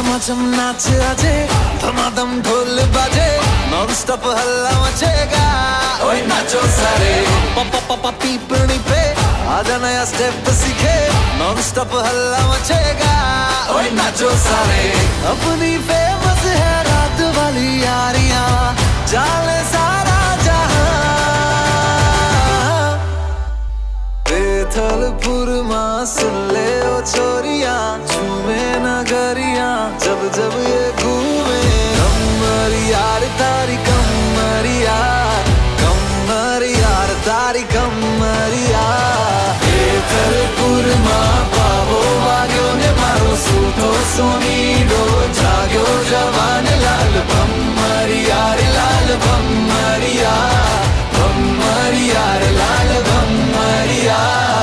झमाझम नाच आजे, धमाधम ढोल बाजे, नॉन स्टॉप हल्ला मचेगा। ओए नाचो सारे, पापा पापा पीपनी पे आजा नया स्टेप सीखे, नॉन स्टॉप हल्ला मचेगा। ओए नाचो सारे, अपनी फेमस है रात वाली यारियां, जाले सारा जहां। बेथलपुर मां सुन ले ओ छोरियां, झूमे नगरियां जब जब ये घूमे। कमरिया तारी कमरिया, कमरिया तारी कमरिया। बेथलपुर मां पावो वाग्यो ने मारो सूतो सोनीडो, जाग्यो जवान लाल कमरिया रे लाल कमरिया, कमरिया रे लाल कमरिया।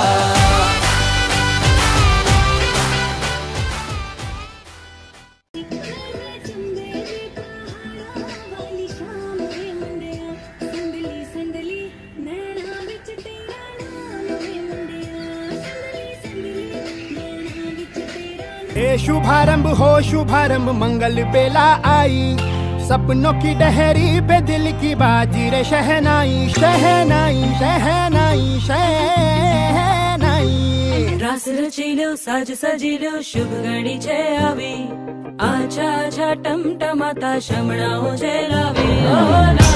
शुभारंभ हो शुभारंभ मंगल बेला आई, सपनों की डहरी पे दिल की बाजी रे शहनाई शहनाई शहनाई शहनाई। रास रचिलो साज सजिलो शुभ घड़ी छे आवी, आछा आछा टमटमाता शमणाओ जे लावी।